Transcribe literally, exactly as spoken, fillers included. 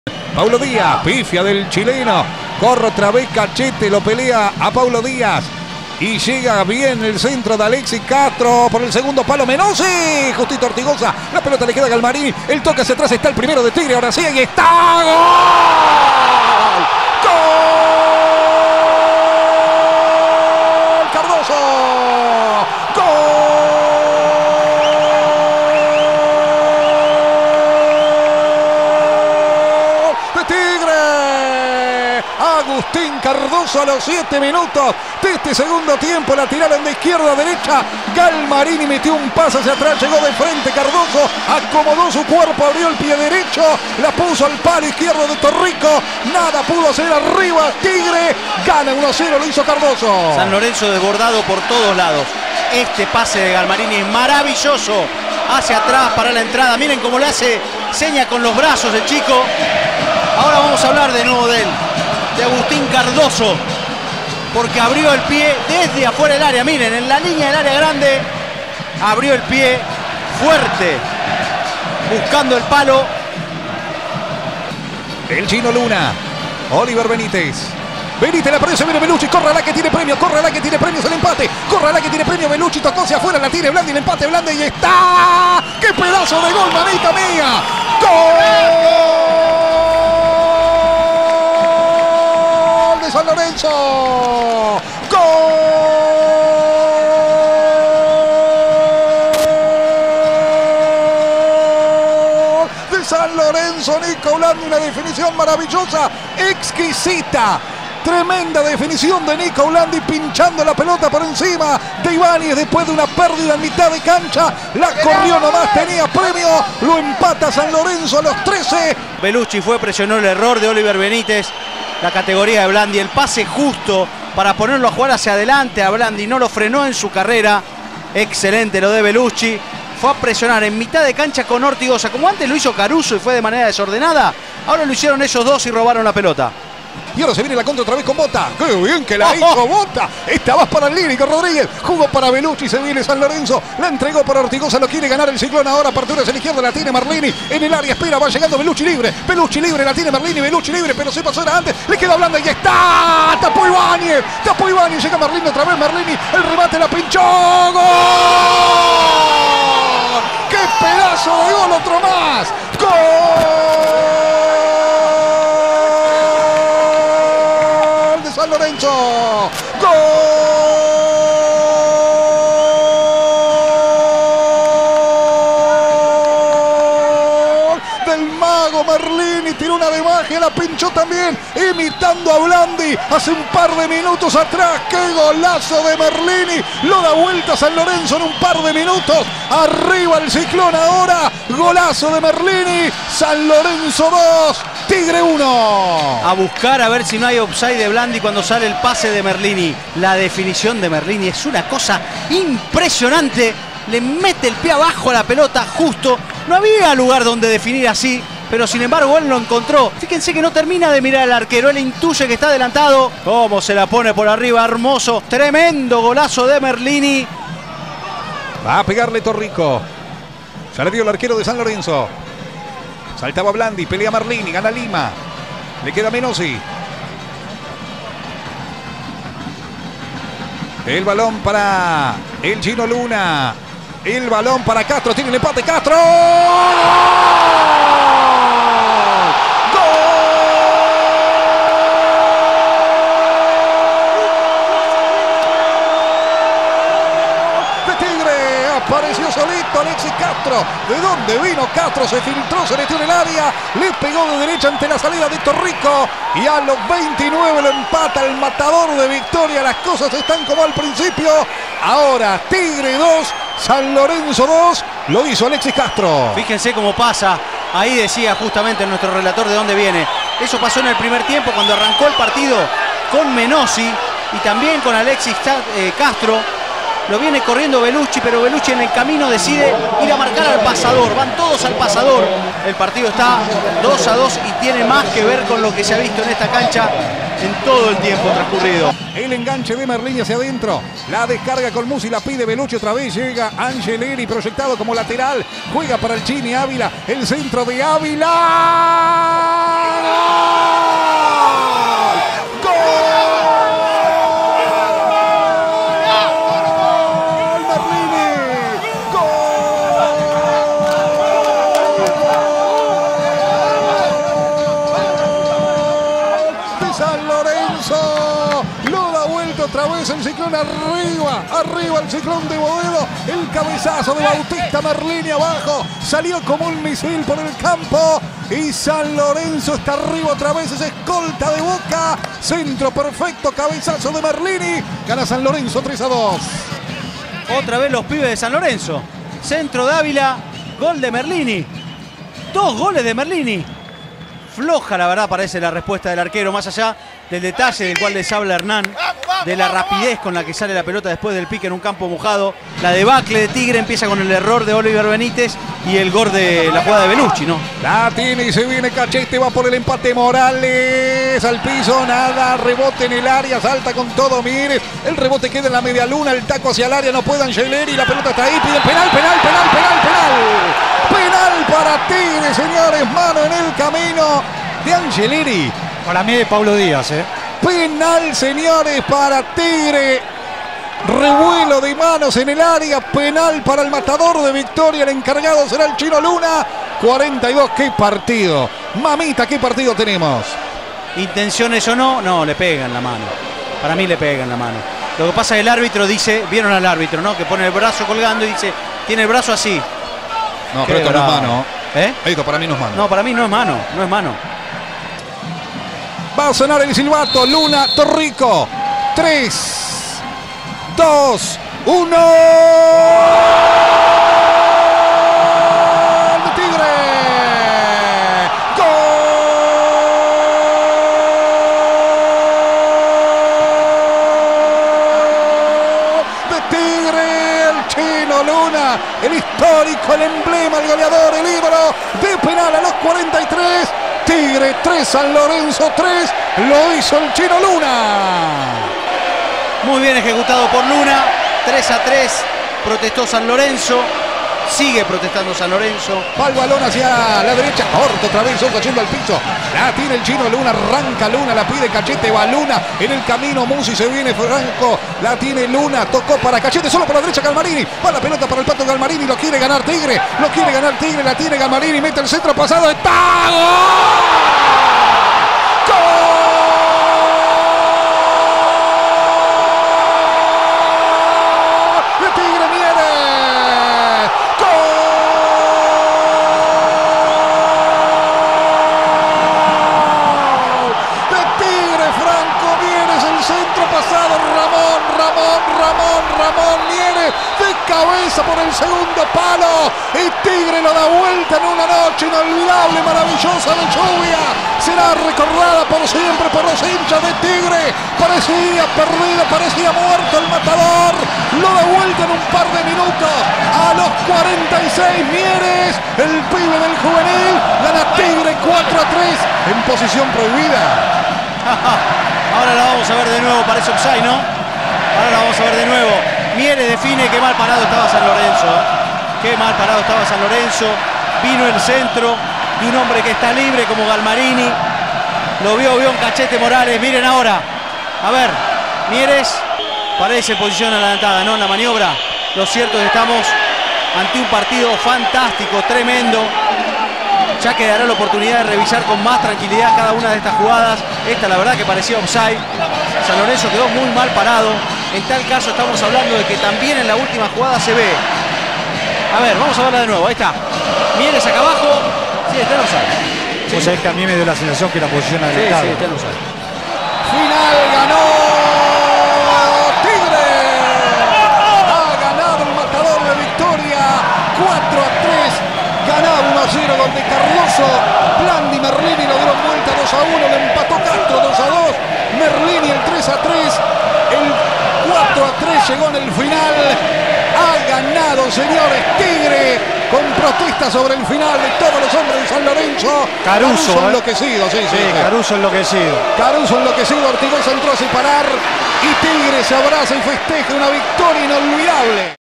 Paulo Díaz, pifia del chileno. Corre otra vez Cachete, lo pelea a Paulo Díaz. Y llega bien el centro de Alexis Castro por el segundo palo. Menosi, justito Ortigosa. La pelota le queda a Galmarini. El toque hacia atrás, está el primero de Tigre. Ahora sí, ahí está. ¡Gol! ¡Gol! Cardoso. ¡Gol! De Tigre. Agustín Cardoso a los siete minutos de este segundo tiempo. La tiraron de izquierda a derecha. Galmarini metió un pase hacia atrás, llegó de frente Cardoso, acomodó su cuerpo, abrió el pie derecho, la puso al palo izquierdo de Torrico. Nada pudo hacer arriba. Tigre gana uno a cero, lo hizo Cardoso. San Lorenzo desbordado por todos lados. Este pase de Galmarini es maravilloso. Hacia atrás para la entrada. Miren cómo le hace seña con los brazos el chico. Ahora vamos a hablar de nuevo de él, de Agustín Cardoso, porque abrió el pie desde afuera del área. Miren, en la línea del área grande abrió el pie fuerte, buscando el palo. El Chino Luna, Oliver Benítez. Benítez la perdió, se viene Bellucci, corre la que tiene premio, corre la que tiene premio, es el empate, corre la que tiene premio, Bellucci tocó hacia afuera, la tiene Blandi, el empate Blandi y está. ¡Qué pedazo de gol, manita mía! ¡Gol de San Lorenzo! ¡Gol de San Lorenzo! Nico Blandi, una definición maravillosa, exquisita. Tremenda definición de Nico Blandi, pinchando la pelota por encima de Ibáñez después de una pérdida en mitad de cancha. La corrió nomás, tenía premio, lo empata San Lorenzo a los trece. Bellucci fue, presionó el error de Oliver Benítez, la categoría de Blandi, el pase justo para ponerlo a jugar hacia adelante a Blandi, no lo frenó en su carrera. Excelente lo de Bellucci. Fue a presionar en mitad de cancha con Ortigosa, como antes lo hizo Caruso y fue de manera desordenada. Ahora lo hicieron ellos dos y robaron la pelota. Y ahora se viene la contra otra vez con Bota. ¡Qué bien que la oh, hizo oh. Bota! Esta va para el lírico Rodríguez. Jugó para Bellucci, se viene San Lorenzo. La entregó para Ortigosa, lo quiere ganar el Ciclón. Ahora apertura hacia la izquierda, la tiene Merlini. En el área espera, va llegando Bellucci libre. Bellucci libre, la tiene Merlini. Bellucci libre, pero se pasó era antes. Le queda Blanda y está. Tapó Ibáñez. Tapó Ibáñez. Llega Merlini otra vez. Merlini. El remate la pinchó. ¡Gol! ¡Qué pedazo de gol! Otro más. ¡Gol! San Lorenzo, gol del mago Merlini, tiró una de magia, la pinchó también, imitando a Blandi hace un par de minutos atrás. ¡Qué golazo de Merlini! Lo da vuelta San Lorenzo en un par de minutos. Arriba el Ciclón ahora, golazo de Merlini. San Lorenzo dos, Tigre uno. A buscar a ver si no hay offside de Blandi cuando sale el pase de Merlini. La definición de Merlini es una cosa impresionante. Le mete el pie abajo a la pelota justo. No había lugar donde definir así, pero sin embargo él lo encontró. Fíjense que no termina de mirar al arquero. Él intuye que está adelantado. Cómo se la pone por arriba, hermoso. Tremendo golazo de Merlini. Va a pegarle Torrico. Ya le dio el arquero de San Lorenzo. Saltaba Blandi, pelea Merlini, gana Lima. Le queda Menosi. El balón para el Chino Luna. El balón para Castro, tiene el empate Castro. Apareció solito Alexis Castro. ¿De dónde vino Castro? Se filtró, se metió en el área. Le pegó de derecha ante la salida de Torrico. Y a los veintinueve lo empata el matador de Victoria. Las cosas están como al principio. Ahora Tigre dos, San Lorenzo dos. Lo hizo Alexis Castro. Fíjense cómo pasa. Ahí decía justamente nuestro relator de dónde viene. Eso pasó en el primer tiempo cuando arrancó el partido con Menosi y también con Alexis Castro. Lo viene corriendo Bellucci, pero Bellucci en el camino decide ir a marcar al pasador. Van todos al pasador. El partido está dos a dos y tiene más que ver con lo que se ha visto en esta cancha en todo el tiempo transcurrido. El enganche de Merlini hacia adentro. La descarga con Musi, la pide Bellucci otra vez. Llega Angeleri proyectado como lateral. Juega para el Chini Ávila. El centro de Ávila. otra vez el Ciclón arriba, arriba el Ciclón de Boedo, el cabezazo de Bautista Merlini abajo, salió como un misil por el campo y San Lorenzo está arriba otra vez, es escolta de Boca, centro perfecto, cabezazo de Merlini, gana San Lorenzo tres a dos. Otra vez los pibes de San Lorenzo, centro de Ávila, gol de Merlini, dos goles de Merlini. Floja, la verdad, parece la respuesta del arquero, más allá del detalle del cual les habla Hernán, de la rapidez con la que sale la pelota después del pique en un campo mojado. La debacle de Tigre empieza con el error de Oliver Benítez y el gol de la jugada de Belucci, ¿no? La tiene y se viene Cachete, va por el empate Morales, al piso, nada, rebote en el área, salta con todo Mieres, el rebote queda en la media luna, el taco hacia el área, no puede Angeleri, la pelota está ahí, pide penal, penal, penal, penal, penal. Penal para Tigre, señores, mano en el camino de Angeleri. Para mí de Pablo Díaz, ¿eh? Penal, señores, para Tigre. Revuelo de manos en el área. Penal para el matador de Victoria. El encargado será el Chino Luna. cuarenta y dos, qué partido. Mamita, qué partido tenemos. Intenciones o no, no, le pegan la mano. Para mí le pegan la mano. Lo que pasa es que el árbitro dice, vieron al árbitro, ¿no? Que pone el brazo colgando y dice, tiene el brazo así. No, pero esto no es mano. ¿Eh? Esto para mí no es mano. No, para mí no es mano, no es mano. Va a sonar el silbato. Luna, Torrico. tres, dos, uno. Tigre. Gol de Tigre. El Chino Luna. El histórico, el emblema, el goleador, el ídolo de penal a los cuarenta y tres. Tigre tres, San Lorenzo tres, lo hizo el Chino Luna. Muy bien ejecutado por Luna, tres a tres, protestó San Lorenzo, sigue protestando San Lorenzo. Va el balón hacia la derecha, corto otra vez, Sosa yendo al piso. La tiene el Chino Luna, arranca Luna, la pide Cachete, va Luna en el camino, Musi se viene Franco, la tiene Luna, tocó para Cachete, solo por la derecha Galmarini, va la pelota para el Pato Galmarini, lo quiere ganar Tigre, lo quiere ganar Tigre, la tiene Galmarini, mete el centro pasado, ¡está! ¡Gol! ¡De Tigre Mieres! ¡Gol! ¡De Tigre Franco Mieres! El centro pasado, Ramón, Ramón, Ramón, Ramón Mieres de cabeza por el segundo palo y Tigre lo da vuelta en una noche inolvidable, maravillosa de lluvia. Será recordada por siempre por los hinchas de Tigre. Parecía perdido, parecía muerto el matador. Lo da vuelta en un par de minutos. A los cuarenta y seis Mieres, el pibe del juvenil, gana Tigre cuatro a tres en posición prohibida. Ahora la vamos a ver de nuevo, parece offside, ¿no? Ahora la vamos a ver de nuevo. Mieres define, qué mal parado estaba San Lorenzo, ¿eh? Qué mal parado estaba San Lorenzo. Vino el centro de un hombre que está libre como Galmarini. Lo vio, vio un Cachete Morales. Miren ahora. A ver, Mieres parece posición adelantada, ¿no? En la maniobra. Lo cierto es que estamos ante un partido fantástico, tremendo. Ya quedará la oportunidad de revisar con más tranquilidad cada una de estas jugadas. Esta la verdad que parecía offside. San Lorenzo quedó muy mal parado. En tal caso estamos hablando de que también en la última jugada se ve. A ver, vamos a verla de nuevo. Ahí está. Mieres acá abajo. Sí, está en offside. Sí. O sea, es que a mí me dio la sensación que la posición adelantada. Sí, sí, está en offside. Final ganó Tigre. Ha ganado el matador de Victoria. cuatro a tres. Ganaba uno a cero gol de Cardoso. Blandi Merlini lo dieron vuelta dos a uno. Le empató Castro dos a dos. Merlini el tres a tres. El cuatro a tres llegó en el final. Ha ganado, señores, Tigre, con protesta sobre el final de todos los hombres de San Lorenzo. Caruso, Caruso ¿eh? enloquecido, sí, sí. Sí, Caruso enloquecido. Caruso enloquecido, Ortigosa entró a separar y Tigre se abraza y festeja una victoria inolvidable.